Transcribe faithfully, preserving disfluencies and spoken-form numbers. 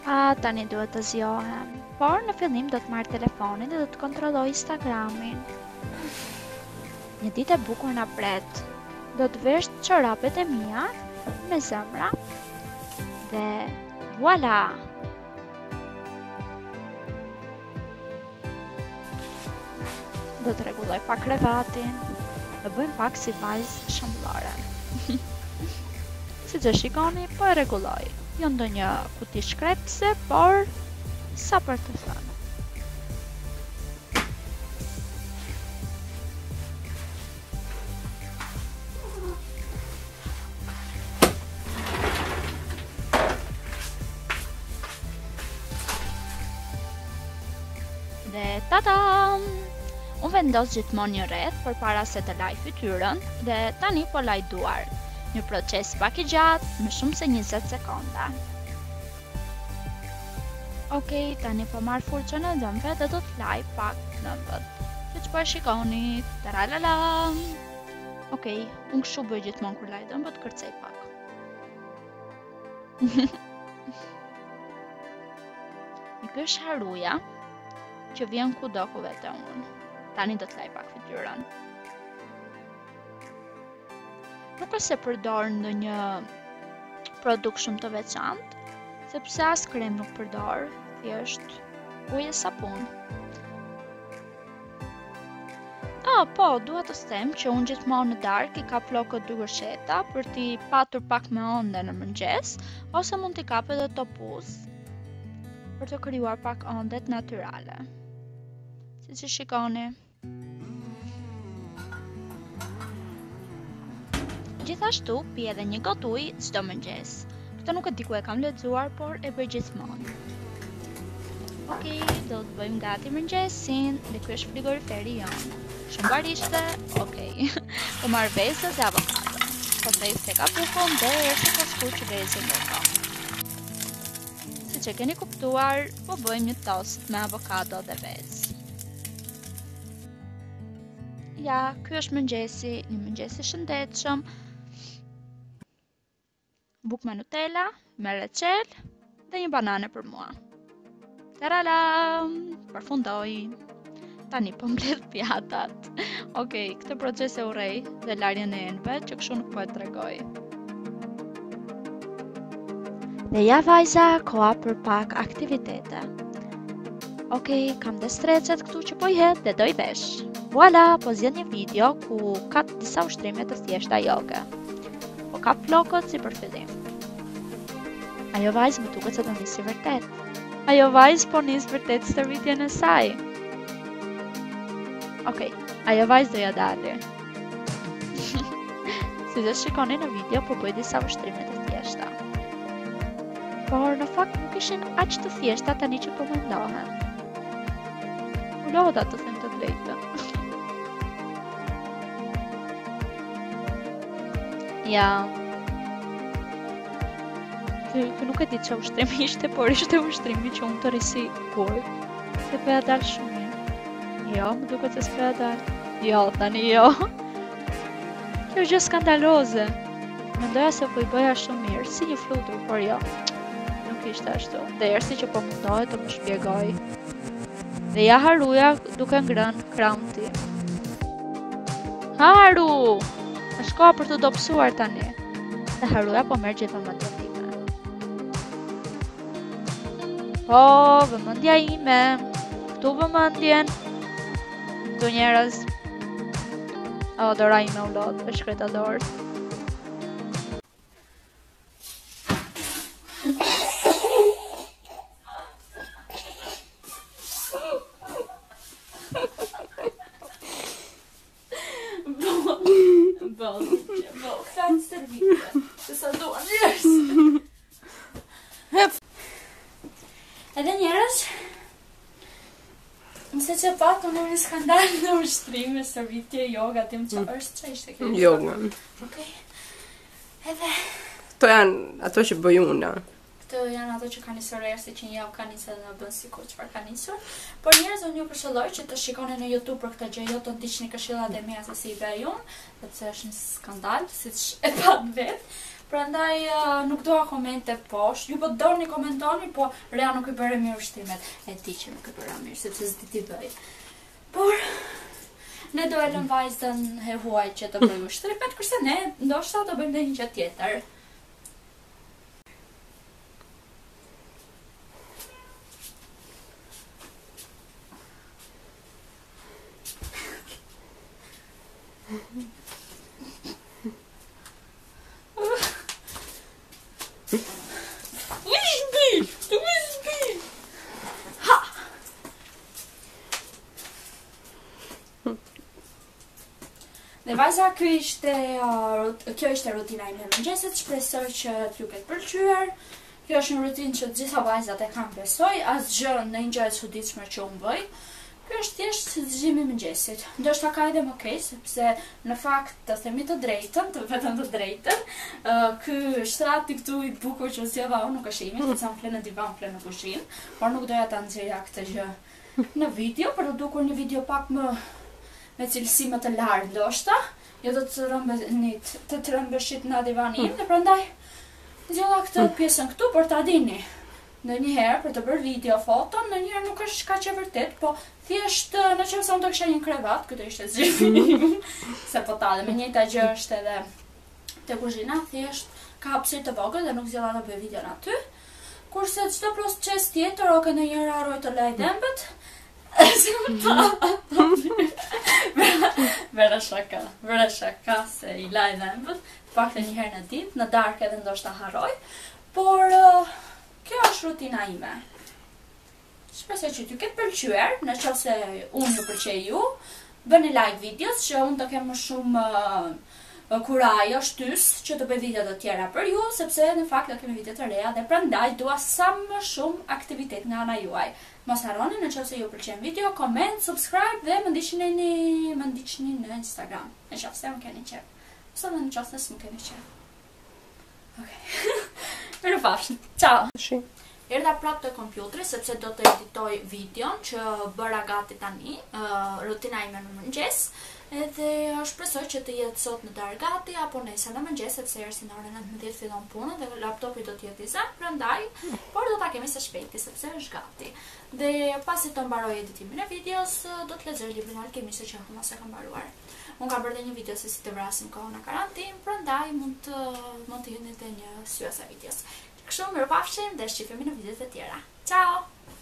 A, tani duhet të zjohem. Por në fillim do të marrë telefonin dhe do të kontrolloj Instagramin. Një ditë e bukur na pret. Do të vesh çorapet e mia me zemra dhe voilà. Do të rregulloj pak krevatin, dhe bëjmë pak si vajzë shëmbëllare. Si që shikoni, po e rregulloj. Jo ndonjë kuti shkrepse, por sa për të thënë. Dhe ta-dam! Unë vendos gjithmonë një rreth për para se të laj fytyrën dhe tani po laj duar. Një proces pak i gjatë, më shumë se njëzet sekonda. Okej, tani po marr furçën e dëmve dhe do të laj pak dhëmbët. Siç po e shikoni, taralala. Okej, unë kështu bëj gjithmonë kur laj dhëmbët, kërcej pak. Ky është haruja që vjen kudo ku vete unë. Tani do të laj pak fytyrën. Nuk është se përdor ndonjë produkt shumë të veçantë, sepse as krem nuk përdor, thjesht ujë e sapun. Ah, po, dua të them që unë gjithmonë në darkë i kap flokët dy gërsheta për t'i patur pak me onde në mëngjes, ose mund t'i kap edhe topuz për të krijuar pak ondet natyrale. Si që shikoni. Gjithashtu, pi edhe një got ujë çdo mëngjes. Këtë nuk e di ku e kam lexuar, por e bëj gjithmonë. Okej, do të bëjmë gati mëngjesin, dhe ky është frigoriferi jonë. Shumë barishte, okej. Po marr vezë dhe avokado. Po ndej se ka bukon dhe është po skuq vezën në kom. Siç e keni kuptuar, po bëjmë një tost me avokado dhe vezë. Ja, ky është mëngjesi, një mëngjes i shëndetshëm. Buk me Nutella, me reçel dhe një banane për mua. Tarala! Përfundoj. Tani po mbledh pjatat. Okej, këtë proces e urrej dhe larjen e enëve që kështu nuk po e tregoj. Dhe ja vajza, koha për pak aktivitete. Okej, kam dhe streqet këtu që po i hedh dhe do i vesh. Voilà, po zgjedh një video ku ka disa ushtrime të thjeshta joge. Po kap flokët si për fillim. Ajo vajzë më duket se do nisi vërtet. Ajo vajzë po nis vërtet stërvitjen e saj. Okej, ajo vajzë do ja dali. Si që shikoni në video, po bëj disa ushtrime të thjeshta. Por në fakt nuk ishin aq të thjeshta tani që po mendohem. U lodha të them të drejtën. Ja. Kë nuk e di që ushtrimi ishte, por ishte ushtrimi që unë të risi kur. Se përja dalë shumë mirë. Jo, më duket se s'përja dalë. Jo, tani jo. Kjo është gjë skandaloze. Mendoja se po i bëja shumë mirë, si një flutur, por jo. Nuk ishte ashtu. Dhe ersi që po mundohet të më shpjegoj. Dhe ja haruja duke ngrënë kraunti. Haru! Është koha për të dobësuar tani. Dhe haruja po merr gjithë vëmendjen time. Po, vëmendja ime. Këtu vëmendjen. Këtu njerëz. O, dora ime u lot, për shkreta dorë. Këta servite, se sa duan njerëz. Edhe njerëz, nëse që pak unë një skandal në ushtrime, servitje, yoga, tim që është, që ishte kjo? Yoga. Okej. Edhe... Këto janë ato që bëj unë. Këto janë ato që ka nisur ersi që një javë ka nisur dhe në bën sikur çfarë ka nisur. Por njerëz, unë ju këshilloj që të shikoni në YouTube për këtë gjë, jo të ndiqni këshillat e mia se si i bëj unë, sepse është një skandal, siç e pat vet. Prandaj uh, nuk doa komente poshtë. Ju po doni komentoni, po Rea nuk i bëre mirë ushtrimet. E di që nuk i bëra mirë, sepse s'di ti bëj. Por ne do e lëm vajzën e huaj që të bëj ushtrimet, kurse ne ndoshta do bëjmë ndonjë gjë tjetër. Dhe vajza, kjo ishte, uh, kjo ishte rutina ime e mëngjesit, shpresoj që t'ju ketë pëlqyer. Kjo është një rutinë që të gjitha vajzat e kanë besoj, asgjë në një gjë e çuditshme që unë bëj. Kjo është thjesht zgjimi i mëngjesit. Ndoshta ka edhe më keq, sepse në fakt të themi të drejtën, të vetëm të drejtën, uh, ky shtrati këtu i bukur që sjella unë nuk është imi, sepse unë fle në divan, fle në kuzhinë, por nuk doja ta nxjerrja këtë gjë në video, për të dukur një video pak më me cilësi më të lartë ndoshta, jo do të rëmbënit, të të rëmbëshit në divanin, dhe prandaj zgjella këtë pjesën këtu për ta dini. Ndonjëherë për të bërë video, foto, ndonjëherë nuk është kaq e vërtet, po thjesht në qoftë se unë të kisha një krevat, këtë ishte zgjimi im, se po ta dhe me njëjta gjë është edhe te kuzhina, thjesht ka hapësirë të vogël dhe nuk zgjella të bëj videon aty. Kurse çdo proces tjetër, o që ndonjëherë harroj të laj dhembët, Vera shaka, vera shaka se i laj dhembët, pakte një herë në ditë, në darkë edhe ndoshta harroj, por uh, kjo është rutina ime. Shpresoj që t'ju ketë pëlqyer, në qoftë se unë ju pëlqej ju, bëni like videos që unë të kem më shumë uh, kurajo, shtys që të bëj video të tjera për ju, sepse në fakt do kemi video të reja dhe prandaj dua sa më shumë aktivitet nga ana juaj. Mos harroni, në qoftë se ju pëlqen video, comment, subscribe dhe më ndiqni më ndiqni në Instagram. Në qoftë se më keni qef. Ose në qoftë se s'më keni qef. Okej. Mirupafshim. Ciao. Erdha prapë te kompjuteri sepse do të editoj videon që bëra gati tani, uh, rutina ime në mëngjes. Edhe shpresoj që të jetë sot në darkë gati apo nesër në mëngjes, sepse ersi në orën nëntëmbëdhjetë fillon puna dhe laptopi do të jetë i zënë, prandaj, por do ta kemi së shpejti sepse është gati. Dhe pasi të mbaroj editimin e videos, do të lexoj librin e alkemisë që akoma s'e kam mbaruar. Unë kam bërë një video se si të vrasim kohën në karantinë, prandaj mund të mund të jeni edhe një syes e videos. Kështu mirupafshim dhe shqipemi në videot e tjera. Ciao!